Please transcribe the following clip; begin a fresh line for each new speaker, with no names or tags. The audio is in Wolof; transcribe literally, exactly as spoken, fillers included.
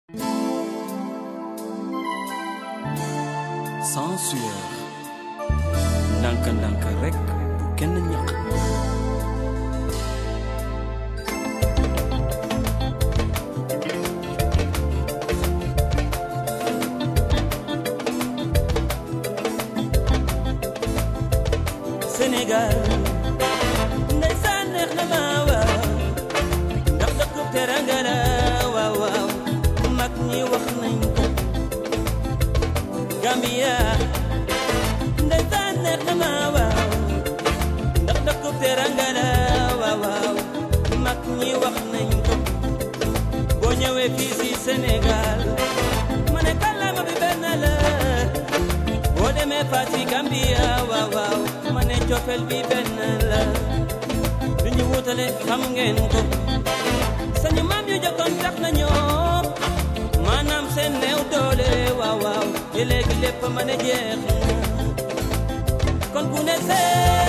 sans sueur ndànk ndànk rek bu kenn ñaq
Sénégal ndeysaan neex na ma waaw ndax dëkkub teranga la waaw waaw mag ñi wax nañ ko Gambia ndeysaan neex na ma waaw ndax dëkkub teranga la waaw waaw mag ñi wax nañ ko boo ñëwee fii si Sénégal ma ne kàllaama bi benn la boo demee Fati Gambia waaw waaw ma ne cofeel bi benn la du ñu wutale xam ngeen ko sañu maam yu jokkoon tax nañoo maanaam seen néew doole waaw waaw te léegi lépp ma ne jeex na kon bu ne see